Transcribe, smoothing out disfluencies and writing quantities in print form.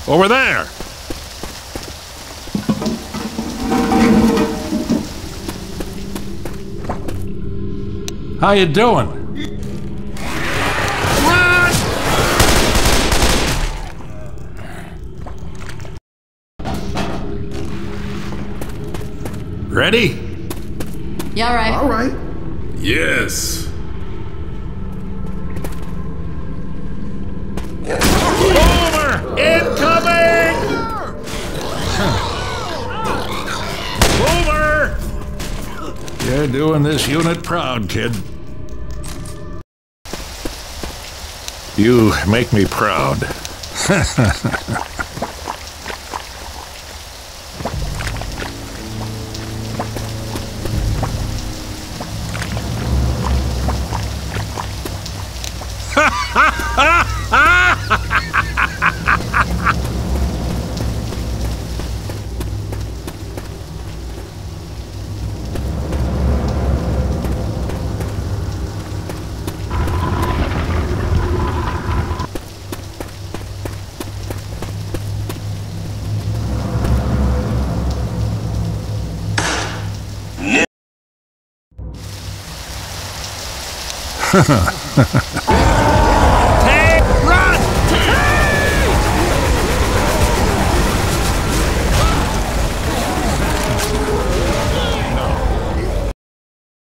Over there! How you doing? Ready? Yeah, right. All right. Yes. Over! Incoming! Over! You're doing this unit proud, kid. You make me proud. Ha ha ha ha.